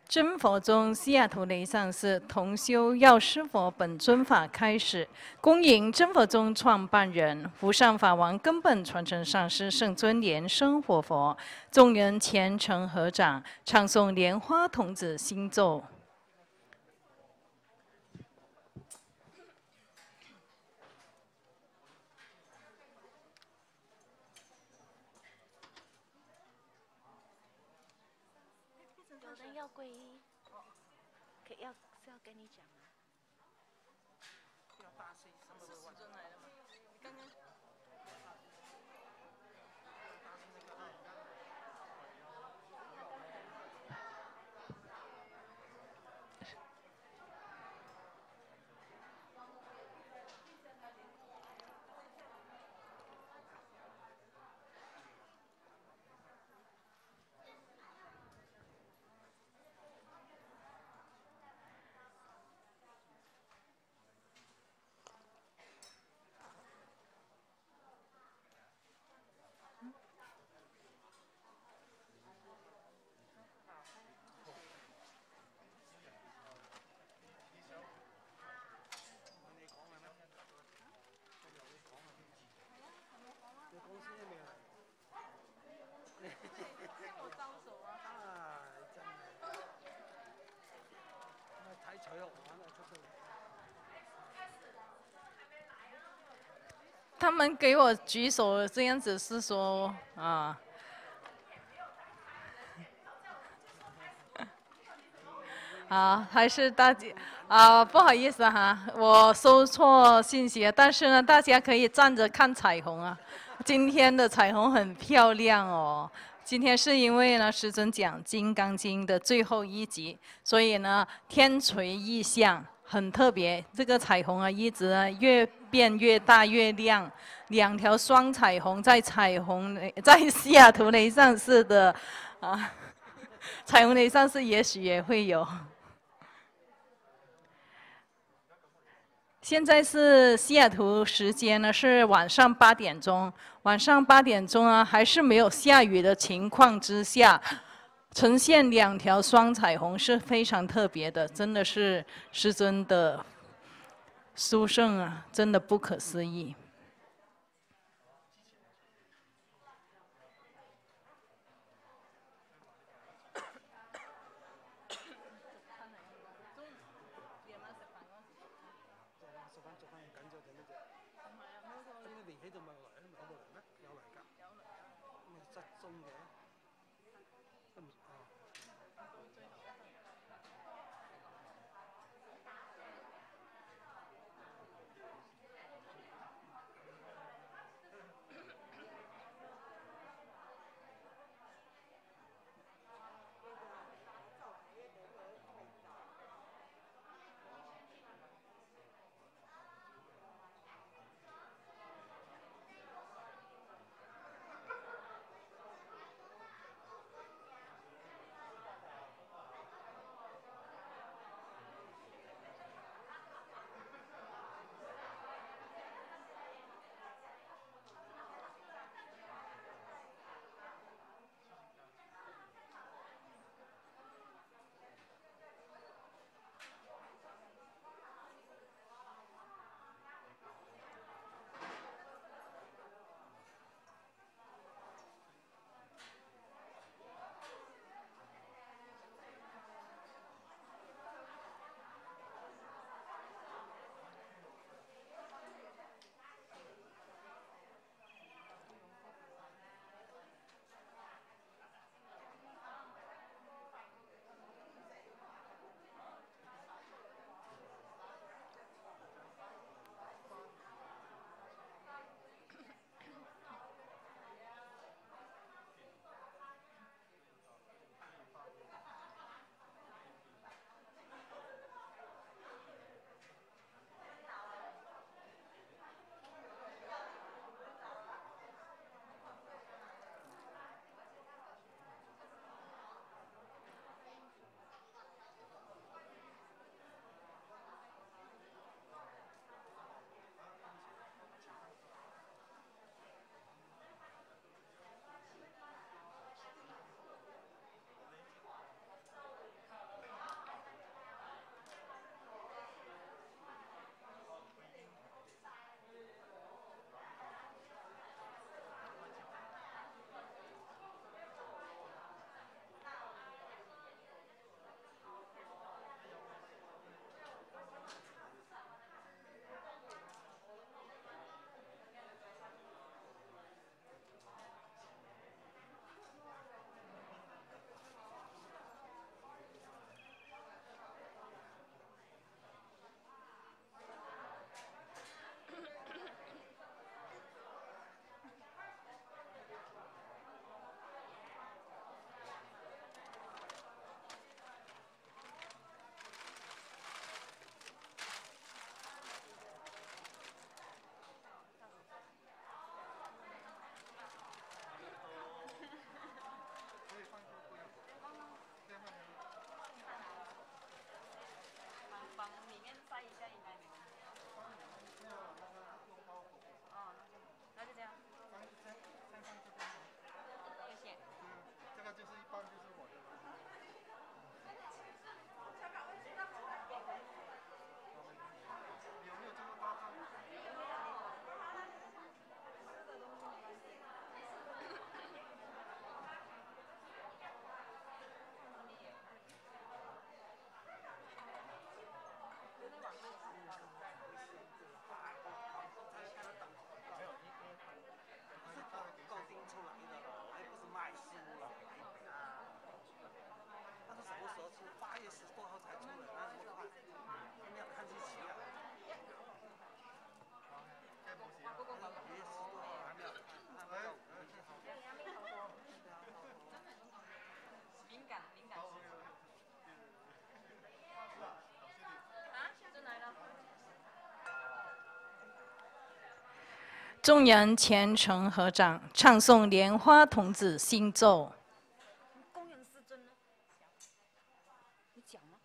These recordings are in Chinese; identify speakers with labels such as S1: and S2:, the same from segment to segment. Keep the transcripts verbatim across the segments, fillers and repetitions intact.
S1: 真佛宗西雅图雷上师同修药师佛本尊法开始，恭迎真佛宗创办人无上法王根本传承上师圣尊莲生活佛，众人虔诚合掌，唱诵莲花童子心咒。
S2: 有人要皈依，可要是要跟你讲吗？
S1: 他们给我举手，这样子是说啊，啊，还是大家啊，不好意思哈，我收错信息了。但是呢，大家可以站着看彩虹啊，今天的彩虹很漂亮哦。今天是因为呢，师尊讲《金刚经》的最后一集，所以呢，天垂异象。很特别，这个彩虹啊，一直啊越变越大越亮，两条双彩虹在彩虹在西雅图雷上市的啊，彩虹雷上市也许也会有。现在是西雅图时间呢，是晚上八点钟。晚上八点钟啊，还是没有下雨的情况之下。呈现两条双彩虹是非常特别的，真的是师尊的殊胜啊，真的不可思议。 众人虔诚合掌，唱诵莲花童子心咒。
S2: 供养师尊呢？你讲吗？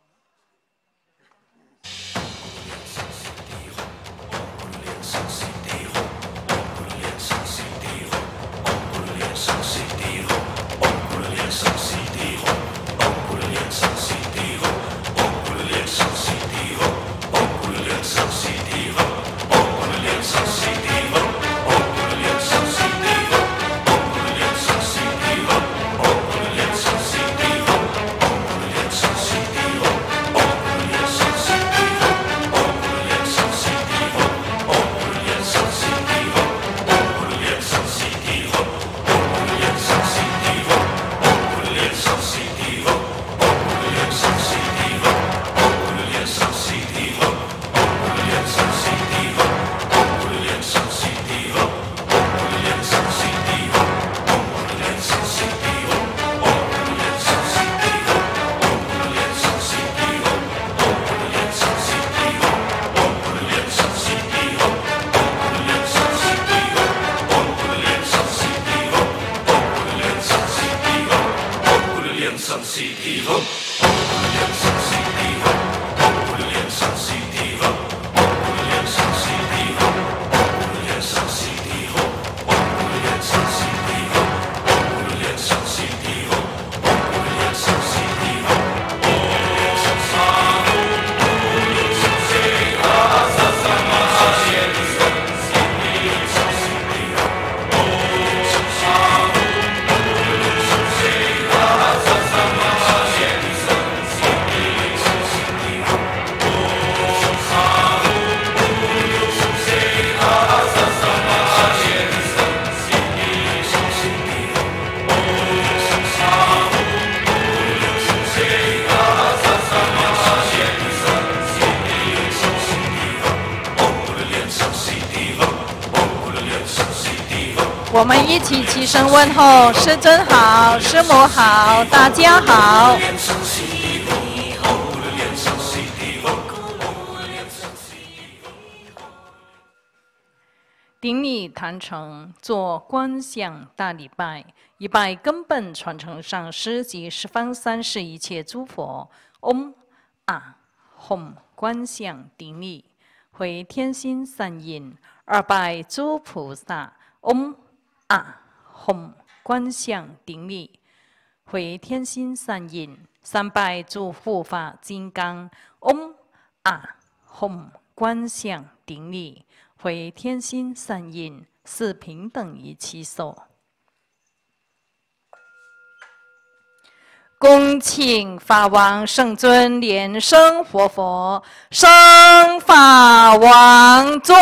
S1: 我们一起齐声问候：师尊好，师母好，大家好。顶礼坛城，做观想大礼拜，一拜根本传承上师及十方三世一切诸佛。嗡啊吽观想顶礼，回天心三印。二拜诸菩萨。嗡啊吽观想顶礼，回天心三印。三拜诸护法金刚。嗡啊吽观想顶礼，回天心三印。四平等一起手。恭请法王圣尊莲生活佛升法王座。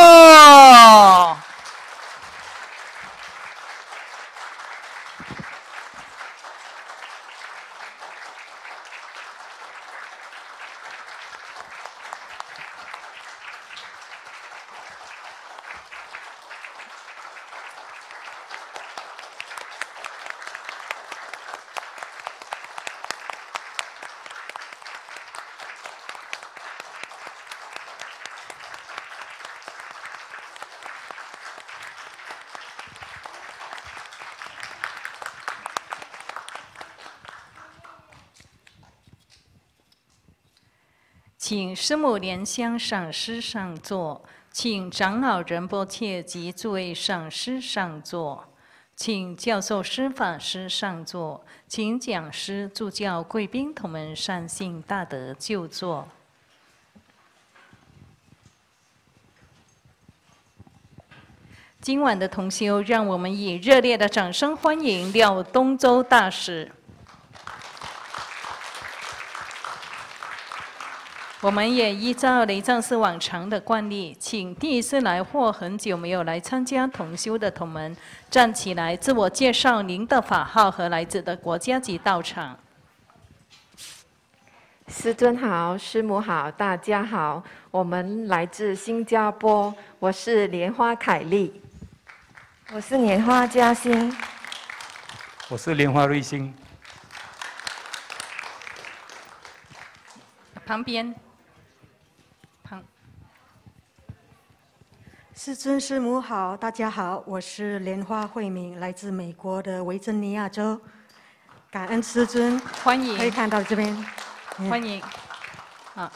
S1: 请师母莲香上师上座，请长老仁波切及诸位上师上座，请教授师法师上座，请讲师助教贵宾同门善信大德就座。今晚的同修，让我们以热烈的掌声欢迎廖东洲大师。我们也依照雷藏寺往常的惯例，请第一次来或很久没有来参加同修的同门站起来，自我介绍您的法号和来自的国家及道场。
S3: 师尊好，师母好，大家好，我们来自新加坡，我是莲花凯丽，
S4: 我是莲花嘉欣，
S5: 我是莲花瑞星。
S1: 旁边。
S6: 师尊师母好，大家好，我是莲花慧敏，来自美国的维珍尼亚州。感恩师尊，
S1: 欢迎，
S6: 可以看到这边，
S1: 欢迎，啊。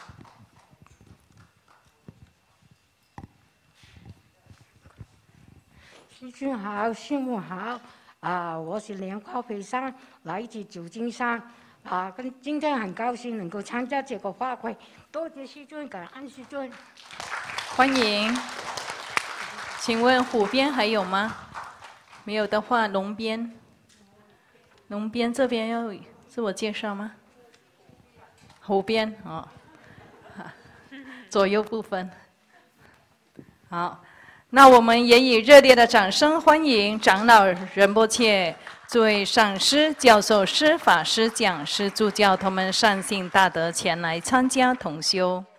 S7: 师尊好，师母好，啊，我是莲花培山，来自旧金山，啊，跟今天很高兴能够参加这个法会，多谢师尊，感恩师尊。
S1: 欢迎，请问湖边还有吗？没有的话，龙边，龙边这边要自我介绍吗？湖边哦，左右部分，好。那我们也以热烈的掌声欢迎长老仁波切、诸位上师、教授师、法师、讲师、助教同们善信大德前来参加同修。